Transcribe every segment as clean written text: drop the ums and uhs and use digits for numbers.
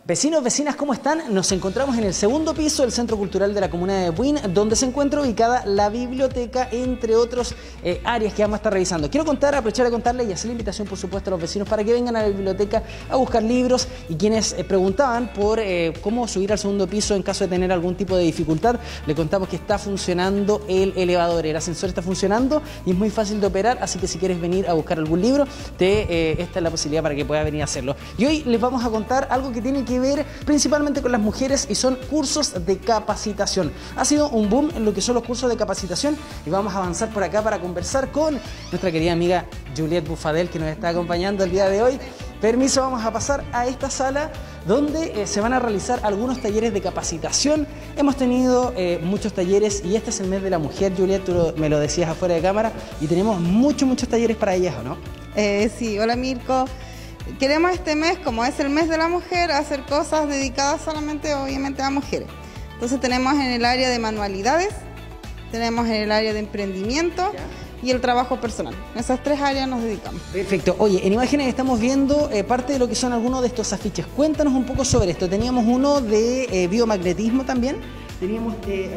Vecinos, vecinas, ¿cómo están? Nos encontramos en el segundo piso del Centro Cultural de la Comuna de Buin, donde se encuentra ubicada la biblioteca, entre otros áreas que vamos a estar revisando. Quiero aprovechar de contarles y hacer la invitación, por supuesto, a los vecinos para que vengan a la biblioteca a buscar libros, y quienes preguntaban por cómo subir al segundo piso en caso de tener algún tipo de dificultad, le contamos que está funcionando el elevador, el ascensor está funcionando y es muy fácil de operar, así que si quieres venir a buscar algún libro, esta es la posibilidad para que puedas venir a hacerlo. Y hoy les vamos a contar algo que tiene que ver principalmente con las mujeres y son cursos de capacitación. Ha sido un boom en lo que son los cursos de capacitación y vamos a avanzar por acá para conversar con nuestra querida amiga Juliette Bufadel, que nos está acompañando el día de hoy. Permiso, vamos a pasar a esta sala donde se van a realizar algunos talleres de capacitación. Hemos tenido muchos talleres y este es el mes de la mujer, Juliette, tú me lo decías afuera de cámara, y tenemos muchos talleres para ellas, ¿o no? Sí, hola Mirko. Queremos este mes, como es el mes de la mujer, hacer cosas dedicadas solamente, obviamente, a mujeres. Entonces tenemos en el área de manualidades, tenemos en el área de emprendimiento y el trabajo personal. En esas tres áreas nos dedicamos. Perfecto. Oye, en imágenes estamos viendo parte de lo que son algunos de estos afiches. Cuéntanos un poco sobre esto. Teníamos uno de biomagnetismo también. Teníamos,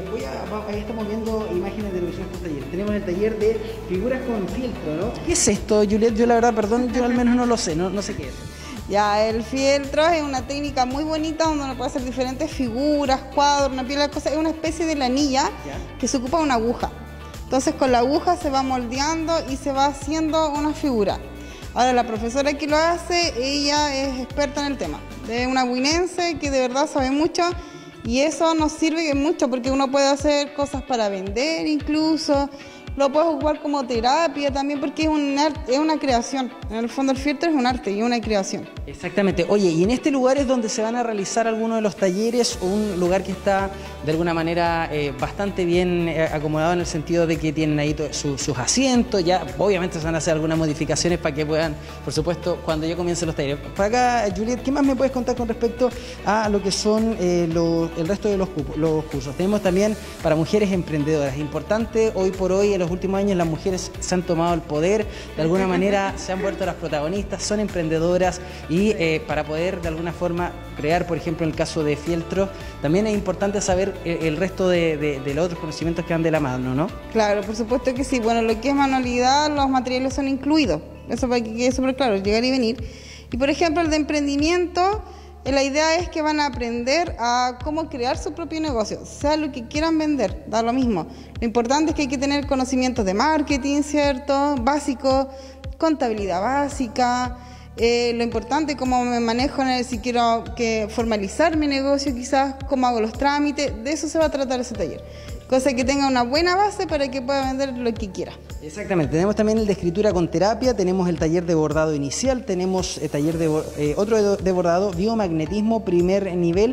ahí estamos viendo imágenes de lo que son estos talleres. Tenemos el taller de figuras con filtro, ¿no? ¿Qué es esto, Juliette? Yo la verdad, perdón, yo al menos no lo sé, no sé qué es. Ya, el fieltro es una técnica muy bonita donde uno puede hacer diferentes figuras, cuadros, una pila de cosas. Es una especie de lanilla que se ocupa una aguja. Entonces con la aguja se va moldeando y se va haciendo una figura. Ahora la profesora que lo hace, ella es experta en el tema. Es una buinense que de verdad sabe mucho. Y eso nos sirve mucho porque uno puede hacer cosas para vender incluso, lo puedes ocupar como terapia también porque es un arte, es una creación. En el fondo el fieltro es un arte y una creación. Exactamente. Oye, y en este lugar es donde se van a realizar algunos de los talleres, un lugar que está de alguna manera bastante bien acomodado en el sentido de que tienen ahí sus asientos, ya obviamente se van a hacer algunas modificaciones para que puedan, por supuesto, cuando ya comiencen los talleres. Para acá, Juliette, ¿qué más me puedes contar con respecto a lo que son el resto de los cursos? Tenemos también para mujeres emprendedoras. Importante, hoy por hoy, en los últimos años, las mujeres se han tomado el poder, de alguna manera se han vuelto las protagonistas, son emprendedoras y para poder de alguna forma crear, por ejemplo, en el caso de fieltro, también es importante saber el resto de los otros conocimientos que van de la mano, ¿no? Claro, por supuesto que sí. Bueno, lo que es manualidad, los materiales son incluidos. Eso para que quede súper claro, llegar y venir. Y por ejemplo, el de emprendimiento, la idea es que van a aprender a cómo crear su propio negocio, sea lo que quieran vender, da lo mismo. Lo importante es que hay que tener conocimientos de marketing, ¿cierto? Básico, contabilidad básica. Lo importante, cómo me manejo si quiero formalizar mi negocio, quizás cómo hago los trámites, de eso se va a tratar ese taller. Cosa que tenga una buena base para que pueda vender lo que quiera. Exactamente. Tenemos también el de escritura con terapia, tenemos el taller de bordado inicial, tenemos el taller otro de bordado, biomagnetismo primer nivel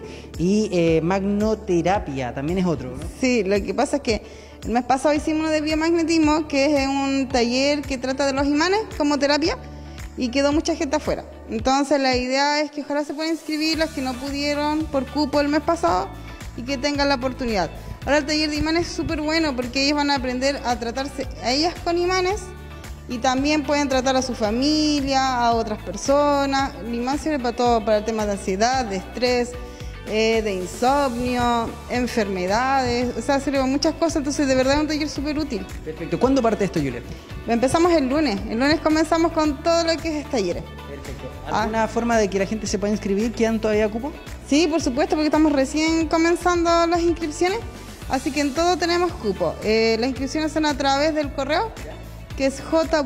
y magnoterapia, también es otro, ¿no? Sí, lo que pasa es que el mes pasado hicimos uno de biomagnetismo, que es un taller que trata de los imanes como terapia, y quedó mucha gente afuera. Entonces la idea es que ojalá se puedan inscribir las que no pudieron por cupo el mes pasado y que tengan la oportunidad. Ahora el taller de imanes es súper bueno porque ellos van a aprender a tratarse a ellas con imanes y también pueden tratar a su familia, a otras personas. El imán sirve para todo, para temas de ansiedad, de estrés, de insomnio, enfermedades, o sea, sirve para muchas cosas, entonces de verdad es un taller súper útil. Perfecto. ¿Cuándo parte esto, Juliette? Empezamos el lunes comenzamos con todo lo que es talleres. Perfecto. ¿Alguna forma de que la gente se pueda inscribir? ¿Quedan todavía cupos? Sí, por supuesto, porque estamos recién comenzando las inscripciones, así que en todo tenemos cupo. Las inscripciones son a través del correo, que es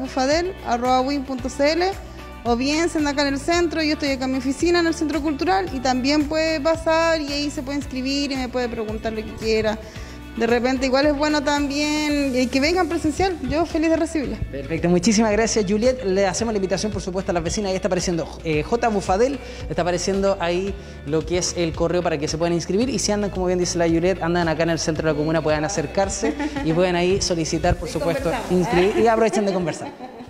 jbufadel@win.cl, o bien se anda acá en el centro, yo estoy acá en mi oficina en el Centro Cultural y también puede pasar y ahí se puede inscribir y me puede preguntar lo que quiera. De repente igual es bueno también que vengan presencial, yo feliz de recibirla. Perfecto, muchísimas gracias, Juliette. Le hacemos la invitación, por supuesto, a las vecinas. Ahí está apareciendo J. Bufadel, está apareciendo ahí lo que es el correo para que se puedan inscribir. Y si andan, como bien dice la Juliette, andan acá en el centro de la comuna, puedan acercarse y pueden ahí solicitar, por supuesto, inscribir y aprovechen de conversar.